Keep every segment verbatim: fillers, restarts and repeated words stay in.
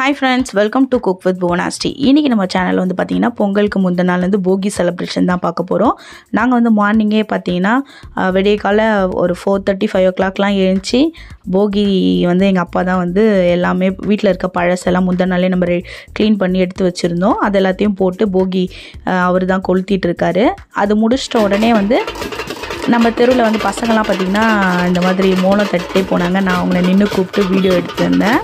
Hi friends, welcome to Cook with Bhuvanasti. இன்னைக்கு நம்ம சேனல்ல வந்து பாத்தீங்கன்னா பொங்கலுக்கு முந்தின நாள் வந்து போகி செலிப்ரேஷன் தான் பார்க்க போறோம். நாங்க வந்து மார்னிங்கே பாத்தீங்கன்னா விடியகால ஒரு four thirty five o'clock லாம் எழுந்தி போகி வந்து எங்க அப்பா தான் வந்து எல்லாமே வீட்ல இருக்க பழசெல்லாம் முந்தின நாளே நம்ம க்ளீன் பண்ணி எடுத்து வச்சிருந்தோம். அது எல்லாத்தையும் போட்டு போகி அவர் தான் கொளுத்திட்டு இருக்காரு. அது முடிச்சிட்ட உடனே வந்து நம்ம தெருவில் வந்து பசங்கள்லாம் பார்த்தீங்கன்னா இந்த மாதிரி மோளம் தட்டிட்டே போனாங்க. நான் அவங்கள நின்று கூப்பிட்டு வீடியோ எடுத்திருந்தேன்.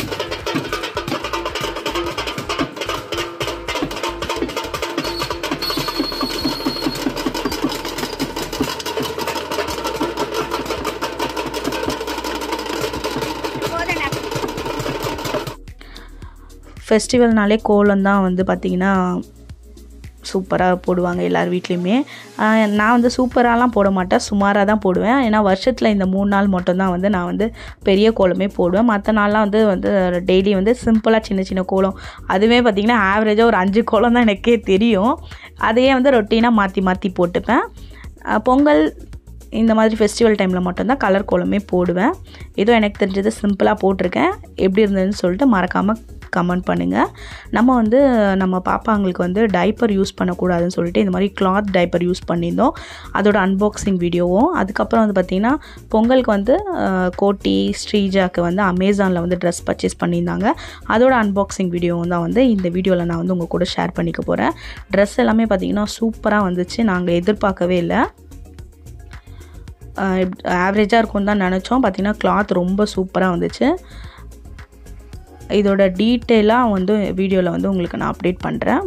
ஃபெஸ்டிவல்னாலே கோலம் தான் வந்து பார்த்திங்கன்னா சூப்பராக போடுவாங்க எல்லார் வீட்லேயுமே. நான் வந்து சூப்பராகலாம் போட மாட்டேன், சுமாராக தான் போடுவேன். ஏன்னா வருஷத்தில் இந்த மூணு நாள் மட்டும்தான் வந்து நான் வந்து பெரிய கோலமே போடுவேன். மற்ற நாள்லாம் வந்து வந்து டெய்லி வந்து சிம்பிளாக சின்ன சின்ன கோலம், அதுவே பார்த்திங்கன்னா ஆவரேஜாக ஒரு அஞ்சு கோலம் தான் எனக்கே தெரியும். அதையே வந்து ரொட்டீனாக மாற்றி மாற்றி போட்டுப்பேன். பொங்கல் இந்த மாதிரி ஃபெஸ்டிவல் டைமில் மட்டும்தான் கலர் கோலமே போடுவேன். ஏதோ எனக்கு தெரிஞ்சது சிம்பிளாக போட்டிருக்கேன். எப்படி இருந்ததுன்னு சொல்லிட்டு மறக்காமல் கமெண்ட் பண்ணுங்கள். நம்ம வந்து நம்ம பாப்பாங்களுக்கு வந்து டைப்பர் யூஸ் பண்ணக்கூடாதுன்னு சொல்லிட்டு இந்த மாதிரி கிளாத் டைப்பர் யூஸ் பண்ணியிருந்தோம். அதோட அன்பாக்சிங் வீடியோவும், அதுக்கப்புறம் வந்து பார்த்திங்கன்னா பொங்கலுக்கு வந்து கோட்டி ஸ்ரீஜாக்கு வந்து அமேசானில் வந்து ட்ரெஸ் பர்ச்சேஸ் பண்ணியிருந்தாங்க. அதோட அன்பாக்சிங் வீடியோவும் தான் வந்து இந்த வீடியோவில் நான் வந்து உங்கள் கூட ஷேர் பண்ணிக்க போகிறேன். ட்ரெஸ் எல்லாமே பார்த்திங்கன்னா சூப்பராக வந்துச்சு. நாங்கள் எதிர்பார்க்கவே இல்லை, ஆவரேஜாக இருக்கும்னு தான் நினச்சோம். பார்த்திங்கன்னா கிளாத் ரொம்ப சூப்பராக வந்துச்சு. இதோட டீட்டெயிலாக வந்து வீடியோவில் வந்து உங்களுக்கு நான் அப்டேட் பண்ணுறேன்.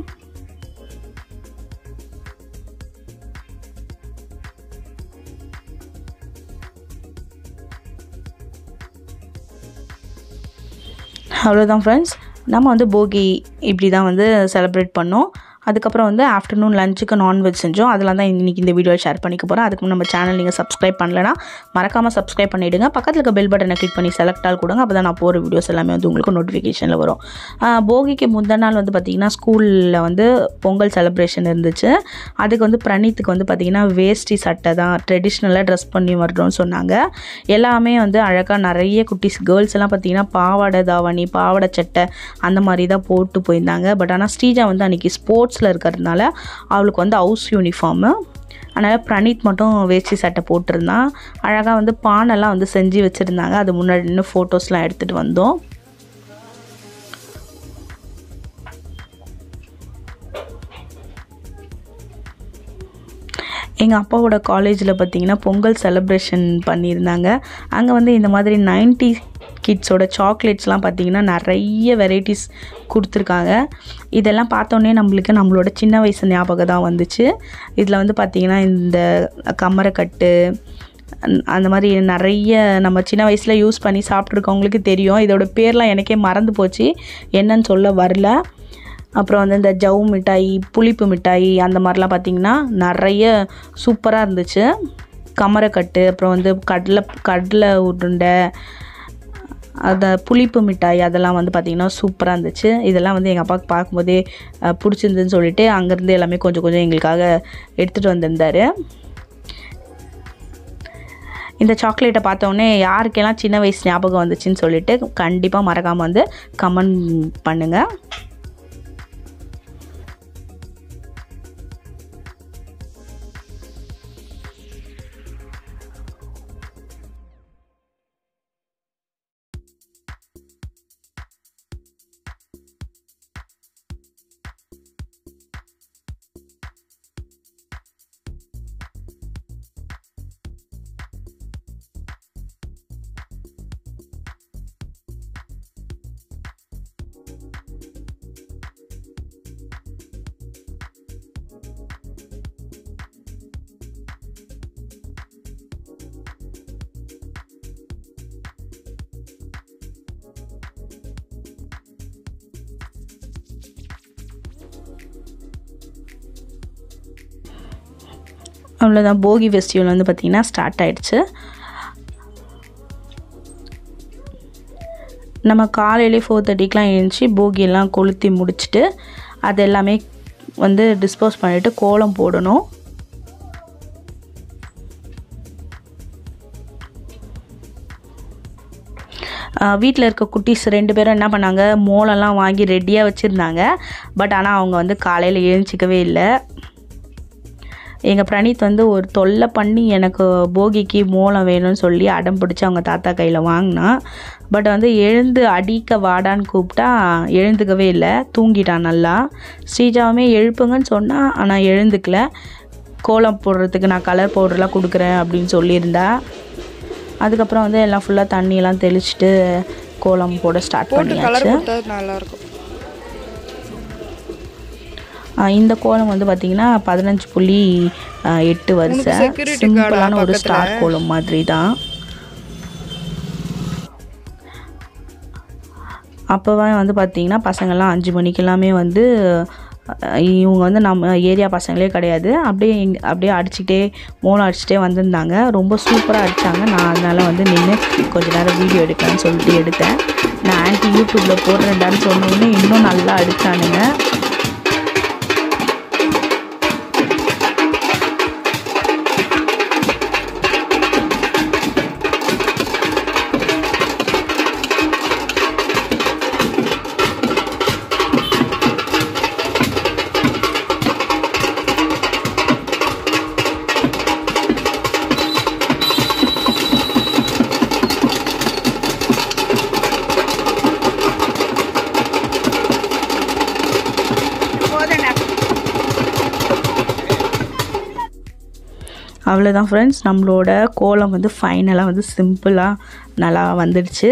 அவ்வளோதான் ஃப்ரெண்ட்ஸ், நம்ம வந்து போகி இப்படி தான் வந்து செலிப்ரேட் பண்ணோம். அதுக்கப்புறம் வந்து ஆஃப்டர்நூன் லஞ்சுக்கு நான்வெஜ் செஞ்சோம். அதெல்லாம் தான் இன்றைக்கி இந்த வீடியோவில் ஷேர் பண்ணிக்க போகிறேன். அதுக்கு நம்ம சேனல் நீங்கள் சப்ஸ்கிரைப் பண்ணலைன்னா மறக்காமல் சப்ஸ்கிரைப் பண்ணிவிடுங்க. பக்கத்தில் இருக்க பெல் பட்டனை கிளிக் பண்ணி செலக்ட் ஆல் கொடுங்க. அப்போ தான் நான் போகிற வீடியோஸ் எல்லாமே வந்து உங்களுக்கு நோட்டிஃபிகேஷனில் வரும். போகிக்கு முந்தின நாள் வந்து பார்த்திங்கன்னா ஸ்கூலில் வந்து பொங்கல் செலிப்ரேஷன் இருந்துச்சு. அதுக்கு வந்து பிரணீத்துக்கு வந்து பார்த்திங்கன்னா வேஷ்டி சட்டை தான் ட்ரெடிஷ்னலாக ட்ரெஸ் பண்ணி வரணும்னு சொன்னாங்க. எல்லாமே வந்து அழகாக நிறைய குட்டிஸ் கேர்ள்ஸ் எல்லாம் பார்த்திங்கன்னா பாவாடை தாவணி, பாவாடை சட்டை அந்த மாதிரி தான் போட்டு போயிருந்தாங்க. பட் ஆனால் ஸ்ரீஜா வந்து அன்றைக்கி ஸ்போர்ட்ஸ் இருக்கிறதுனால அவளுக்கு வந்து ஹவுஸ் யூனிஃபார்மு, அதனால் பிரணீத் மட்டும் வேஷ்டி சட்டை போட்டிருந்தான். அழகாக வந்து பானெல்லாம் வந்து செஞ்சு வச்சுருந்தாங்க. அது முன்னாடி நின்று ஃபோட்டோஸ்லாம் எடுத்துகிட்டு வந்தோம். எங்கள் அப்பாவோட காலேஜில் பார்த்திங்கன்னா பொங்கல் செலிப்ரேஷன் பண்ணியிருந்தாங்க. அங்கே வந்து இந்த மாதிரி நைன்டி கிட்ஸோட சாக்லேட்ஸ்லாம் பார்த்திங்கன்னா நிறைய வெரைட்டிஸ் கொடுத்துருக்காங்க. இதெல்லாம் பார்த்தோன்னே நம்மளுக்கு நம்மளோட சின்ன வயசு ஞாபகம் தான் வந்துச்சு. இதில் வந்து பார்த்திங்கன்னா இந்த கம்மரக்கட்டு அந்த மாதிரி நிறைய நம்ம சின்ன வயசில் யூஸ் பண்ணி சாப்பிட்ருக்கவங்களுக்கு தெரியும். இதோட பேர்லாம் எனக்கே மறந்து போச்சு, என்னன்னு சொல்ல வரல. அப்புறம் வந்து இந்த ஜவு மிட்டாய், புளிப்பு மிட்டாய் அந்த மாதிரிலாம் பார்த்திங்கன்னா நிறைய சூப்பராக இருந்துச்சு. கமரக்கட்டு, அப்புறம் வந்து கடலை கடலை உருண்டை, அந்த புளிப்பு மிட்டாய் அதெல்லாம் வந்து பார்த்திங்கன்னா சூப்பராக இருந்துச்சு. இதெல்லாம் வந்து எங்கள் அப்பாவுக்கு பார்க்கும்போதே பிடிச்சிருந்துன்னு சொல்லிட்டு அங்கேருந்து எல்லாமே கொஞ்சம் கொஞ்சம் எங்களுக்காக எடுத்துகிட்டு வந்திருந்தார். இந்த சாக்லேட்டை பார்த்தோன்னே யாருக்கெல்லாம் சின்ன வயசு ஞாபகம் வந்துச்சுன்னு சொல்லிட்டு கண்டிப்பாக மறக்காமல் வந்து கமெண்ட் பண்ணுங்கள். அவ்வளோதான், போகி ஃபெஸ்டிவல் வந்து பார்த்திங்கன்னா ஸ்டார்ட் ஆகிடுச்சு. நம்ம காலையிலே ஃபோர் தேர்ட்டிக்கெலாம் எழுந்துச்சி போகியெல்லாம் கொளுத்தி முடிச்சுட்டு அது எல்லாமே வந்து டிஸ்போஸ் பண்ணிவிட்டு கோலம் போடணும். வீட்டில் இருக்க குட்டீஸ் ரெண்டு பேரும் என்ன பண்ணாங்க, மோளம்லாம் வாங்கி ரெடியாக வச்சுருந்தாங்க. பட் ஆனால் அவங்க வந்து காலையில் எழுந்திக்கவே இல்லை. எங்கள் பிரணீத் வந்து ஒரு தொல்லை பண்ணி எனக்கு போகிக்கு மோளம் வேணும்னு சொல்லி அடம் பிடிச்சி அவங்க தாத்தா கையில் வாங்கினான். பட் வந்து எழுந்து அடிக்க வாடான்னு கூப்பிட்டா எழுந்துக்கவே இல்லை, தூங்கிட்டான் நல்லா. ஸ்ரீஜாவுமே எழுப்புங்கன்னு சொன்னால் ஆனால் எழுந்துக்கல. கோலம் போடுறதுக்கு நான் கலர் பவுடர்லாம் கொடுக்குறேன் அப்படின்னு சொல்லியிருந்தா. அதுக்கப்புறம் வந்து எல்லாம் ஃபுல்லாக தண்ணியெல்லாம் தெளிச்சுட்டு கோலம் போட ஸ்டார்ட் பண்ணியாச்சு. நல்லாயிருக்கும். இந்த கோலம் வந்து பார்த்திங்கன்னா பதினஞ்சு புள்ளி எட்டு வருஷம் சிம்பிளான ஒரு ஸ்டார் கோலம் மாதிரி தான். அப்போவே வந்து பார்த்திங்கன்னா பசங்கள்லாம் அஞ்சு மணிக்கெல்லாமே வந்து இவங்க வந்து நம்ம ஏரியா பசங்களே கிடையாது, அப்படியே எங் அப்படியே அடிச்சுக்கிட்டே மோளம் அடிச்சுட்டே வந்திருந்தாங்க. ரொம்ப சூப்பராக அடித்தாங்க. நான் அதனால் வந்து நின்று கொஞ்ச நேரம் வீடியோ எடுக்கலான்னு சொல்லிட்டு எடுத்தேன். நான் ஆன்ட்டி யூடியூப்பில் போடுறேன்டான்னு சொன்னோன்னே இன்னும் நல்லா அடித்தானுங்க. அவ்வளோதான் ஃப்ரெண்ட்ஸ், நம்மளோட கோலம் வந்து ஃபைனலாக வந்து சிம்பிளாக நல்லா வந்துடுச்சு.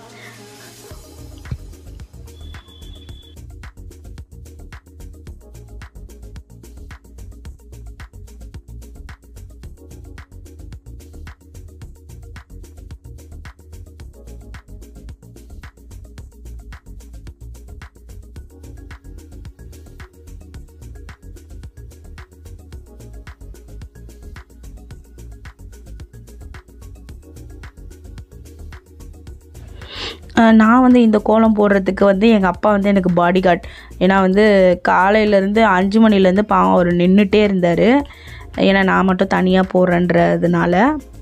நான் வந்து இந்த கோலம் போடுறதுக்கு வந்து எங்கள் அப்பா வந்து எனக்கு பாடி கார்ட். ஏன்னா வந்து காலையிலேருந்து அஞ்சு மணிலேருந்து பாவம் அவர் நின்றுட்டே இருந்தார். ஏன்னா நான் மட்டும் தனியாக போடுறேன்றதுனால.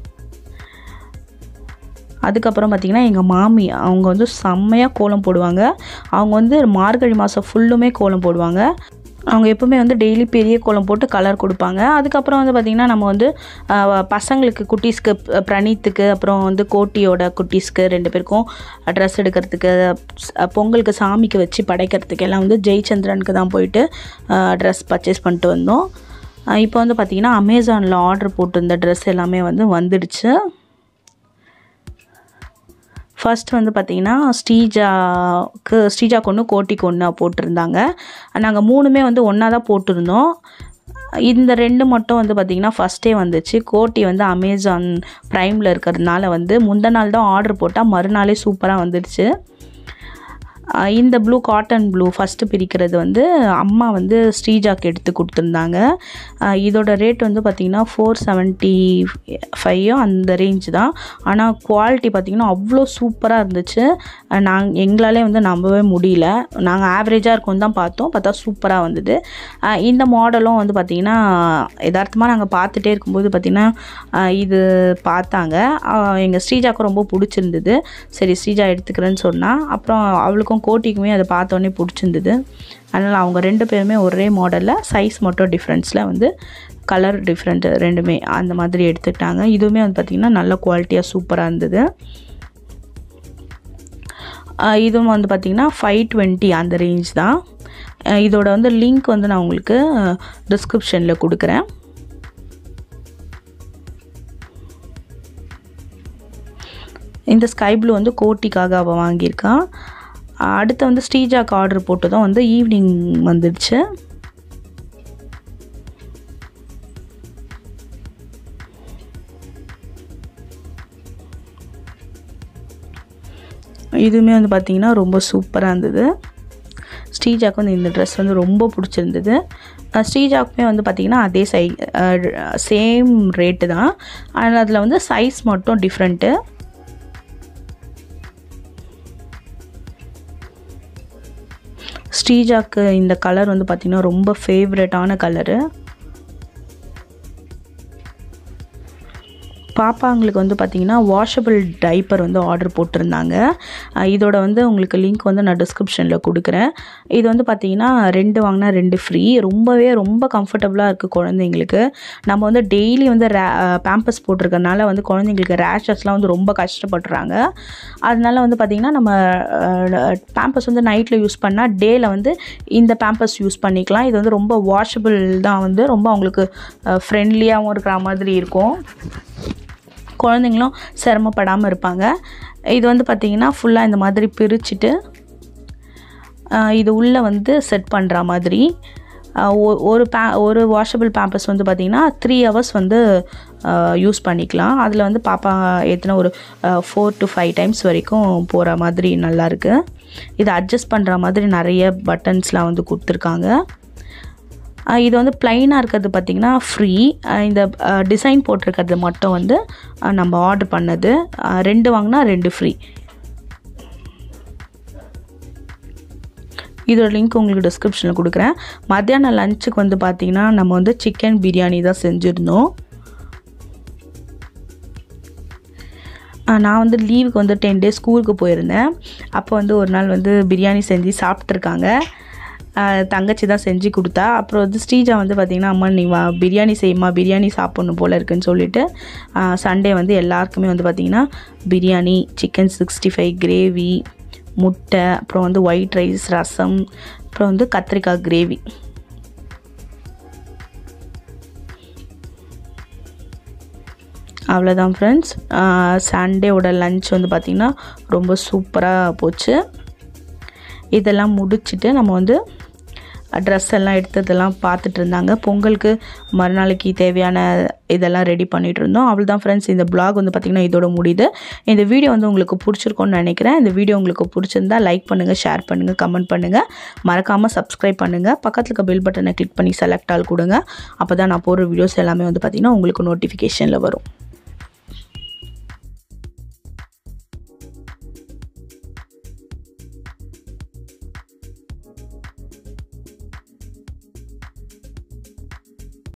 அதுக்கப்புறம் பார்த்திங்கன்னா எங்கள் மாமி அவங்க வந்து செம்மையாக கோலம் போடுவாங்க. அவங்க வந்து மார்கழி மாதம் ஃபுல்லுமே கோலம் போடுவாங்க. அவங்க எப்போவுமே வந்து டெய்லி பெரிய கோலம் போட்டு கலர் கொடுப்பாங்க. அதுக்கப்புறம் வந்து பார்த்திங்கன்னா நம்ம வந்து பசங்களுக்கு குட்டீஸ்க்கு பிரணீத்துக்கு அப்புறம் வந்து கோட்டியோட குட்டீஸ்க்கு ரெண்டு பேருக்கும் ட்ரெஸ் எடுக்கிறதுக்கு பொங்கலுக்கு சாமிக்கு வச்சு படைக்கிறதுக்கு எல்லாம் வந்து ஜெயச்சந்திரனுக்கு தான் போயிட்டு ட்ரெஸ் பர்ச்சேஸ் பண்ணிட்டு வந்தோம். இப்போ வந்து பார்த்திங்கன்னா அமேசானில் ஆர்டர் போட்டிருந்த ட்ரெஸ் எல்லாமே வந்து வந்துடுச்சு. ஃபர்ஸ்ட் வந்து பார்த்திங்கன்னா ஸ்ரீஜாவுக்கு ஸ்ரீஜாக்கு ஒன்று கோட்டிக்கு ஒன்று போட்டிருந்தாங்க. நாங்கள் மூணுமே வந்து ஒன்றா தான் போட்டிருந்தோம். இந்த ரெண்டு மட்டும் வந்து பார்த்திங்கன்னா ஃபஸ்ட்டே வந்துச்சு. கோட்டி வந்து அமேசான் ப்ரைமில் இருக்கிறதுனால வந்து முந்தின நாள் தான் ஆர்டர் போட்டால் மறுநாளே சூப்பராக வந்துடுச்சு. இந்த ப்ளூ காட்டன் ப்ளூ ஃபஸ்ட்டு பிரிக்கிறது வந்து அம்மா வந்து ஸ்ரீஜாக்கு எடுத்து கொடுத்துருந்தாங்க. இதோட ரேட் வந்து பார்த்திங்கன்னா ஃபோர் செவன்ட்டி ஃபைவோ அந்த ரேஞ்சு தான். ஆனால் குவாலிட்டி பார்த்திங்கன்னா அவ்வளோ சூப்பராக இருந்துச்சு. நாங்கள் எங்களாலே வந்து நம்பவே முடியல. நாங்கள் ஆவரேஜாக இருக்கும்னு தான் பார்த்தோம், பார்த்தா சூப்பராக வந்தது. இந்த மாடலும் வந்து பார்த்திங்கன்னா யதார்த்தமாக நாங்கள் பார்த்துட்டே இருக்கும்போது பார்த்திங்கன்னா இது பார்த்தாங்க. எங்கள் ஸ்ரீஜாவுக்கு ரொம்ப பிடிச்சிருந்தது. சரி ஸ்ரீஜா எடுத்துக்கிறேன்னு சொன்னால், அப்புறம் அவளுக்கும் கோட்டிக்குமே அதை பார்த்தோன்னே பிடிச்சிருந்தது. அதனால் அவங்க ரெண்டு பேருமே ஒரே மாடலில் சைஸ் மட்டும் டிஃப்ரென்ஸில் வந்து கலர் டிஃப்ரெண்ட் ரெண்டுமே அந்த மாதிரி எடுத்துக்கிட்டாங்க. இதுவுமே வந்து பார்த்திங்கன்னா நல்ல குவாலிட்டியாக சூப்பராக இருந்தது. இதுவும் வந்து பார்த்திங்கன்னா ஃபைவ் டுவெண்ட்டி அந்த ரேஞ்ச் தான். இதோட வந்து லிங்க் வந்து நான் உங்களுக்கு டிஸ்கிரிப்ஷனில் கொடுக்குறேன். இந்த ஸ்கை ப்ளூ வந்து கோட்டிக்காக அவள் வாங்கியிருக்கான். அடுத்து வந்து ஸ்ரீஜாக்கு ஆர்டர் போட்டதும் வந்து ஈவினிங் வந்துடுச்சு. இதுவுமே வந்து பார்த்திங்கன்னா ரொம்ப சூப்பராக இருந்தது. ஸ்ரீஜாக்கு வந்து இந்த ட்ரெஸ் வந்து ரொம்ப பிடிச்சிருந்தது. ஸ்ரீஜாக்குமே வந்து பார்த்திங்கன்னா அதே சை சேம் ரேட்டு தான். ஆனால் அதில் வந்து சைஸ் மட்டும் டிஃப்ரெண்ட்டு. ஸ்ரீஜாக்கு இந்த கலர் வந்து பார்த்திங்கன்னா ரொம்ப ஃபேவரட்டான கலரு. பாப்பாங்களுக்கு வந்து பார்த்திங்கன்னா வாஷபிள் டைப்பர் வந்து ஆர்டர் போட்டிருந்தாங்க. இதோட வந்து உங்களுக்கு லிங்க் வந்து நான் டிஸ்கிரிப்ஷனில் கொடுக்குறேன். இது வந்து பார்த்திங்கன்னா ரெண்டு வாங்கினா ரெண்டு ஃப்ரீ. ரொம்பவே ரொம்ப கம்ஃபர்டபுளாக இருக்குது குழந்தைங்களுக்கு. நம்ம வந்து டெய்லி வந்து ரே பேம்பர்ஸ் போட்டிருக்கறனால வந்து குழந்தைங்களுக்கு ரேஷஸ்லாம் வந்து ரொம்ப கஷ்டப்படுறாங்க. அதனால வந்து பார்த்திங்கன்னா நம்ம பேம்பர்ஸ் வந்து நைட்டில் யூஸ் பண்ணால் டேயில் வந்து இந்த பேம்பர்ஸ் யூஸ் பண்ணிக்கலாம். இது வந்து ரொம்ப வாஷபிள் தான், வந்து ரொம்ப அவங்களுக்கு ஃப்ரெண்ட்லியாகவும் இருக்கிற மாதிரி இருக்கும். குழந்தைங்களும் சிரமப்படாமல் இருப்பாங்க. இது வந்து பார்த்திங்கன்னா ஃபுல்லாக இந்த மாதிரி பிரிச்சுட்டு இது உள்ளே வந்து செட் பண்ணுற மாதிரி ஒரு பே ஒரு வாஷபிள் பேம்பர்ஸ் வந்து பார்த்திங்கன்னா த்ரீ ஹவர்ஸ் வந்து யூஸ் பண்ணிக்கலாம். அதில் வந்து பாப்பா எத்தனை ஒரு ஃபோர் டு ஃபைவ் டைம்ஸ் வரைக்கும் போகிற மாதிரி நல்லாயிருக்கு. இதை அட்ஜஸ்ட் பண்ணுற மாதிரி நிறைய பட்டன்ஸ்லாம் வந்து கொடுத்துருக்காங்க. இது வந்து ப்ளைனாக இருக்கிறது பார்த்திங்கன்னா ஃப்ரீ. இந்த டிசைன் போட்டிருக்கிறது மட்டும் வந்து நம்ம ஆர்டர் பண்ணது. ரெண்டு வாங்கினா ரெண்டு ஃப்ரீ. இதோட லிங்க் உங்களுக்கு டிஸ்கிரிப்ஷனில் கொடுக்குறேன். மத்தியானம் லஞ்சுக்கு வந்து பார்த்திங்கன்னா நம்ம வந்து சிக்கன் பிரியாணி தான் செஞ்சுருந்தோம். நான் வந்து லீவுக்கு வந்து டென் டேஸ் ஸ்கூலுக்கு போயிருந்தேன். அப்போ வந்து ஒரு நாள் வந்து பிரியாணி செஞ்சு சாப்பிட்ருக்காங்க. தங்கச்சி தான் செஞ்சு கொடுத்தா. அப்புறம் வந்து ஸ்ரீஜா வந்து பார்த்திங்கன்னா அம்மா நீ வா பிரியாணி செய்யுமா, பிரியாணி சாப்பிட்ணும் போல் இருக்குன்னு சொல்லிவிட்டு சண்டே வந்து எல்லாருக்குமே வந்து பார்த்திங்கன்னா biryani, chicken sixty five gravy, முட்டை, அப்புறம் வந்து ஒயிட் ரைஸ், ரசம், அப்புறம் வந்து கத்திரிக்காய் கிரேவி. அவ்வளோதான் ஃப்ரெண்ட்ஸ். சண்டேவோட லன்ச் வந்து பார்த்திங்கன்னா ரொம்ப சூப்பராக போச்சு. இதெல்லாம் முடிச்சுட்டு நம்ம வந்து ட்ரெஸ் எல்லாம் எடுத்ததெல்லாம் பார்த்துட்டு இருந்தாங்க. பொங்கலுக்கு மறுநாளைக்கு தேவையான இதெல்லாம் ரெடி பண்ணிகிட்டு இருந்தோம். அவ்வளோதான் ஃப்ரெண்ட்ஸ். இந்த ப்ளாக் வந்து பார்த்திங்கன்னா இதோட முடியுது. இந்த வீடியோ வந்து உங்களுக்கு பிடிச்சிருக்கோன்னு நினைக்கிறேன். இந்த வீடியோ உங்களுக்கு பிடிச்சிருந்தா லைக் பண்ணுங்கள், ஷேர் பண்ணுங்கள், கமெண்ட் பண்ணுங்கள். மறக்காமல் சப்ஸ்கிரைப் பண்ணுங்கள். பக்கத்தில் இருக்க பெல் பட்டனை கிளிக் பண்ணி செலக்ட் ஆல் கொடுங்க. அப்போ தான் நான் போடுற வீடியோஸ் எல்லாமே வந்து பார்த்திங்கன்னா உங்களுக்கு நோட்டிஃபிகேஷனில் வரும்.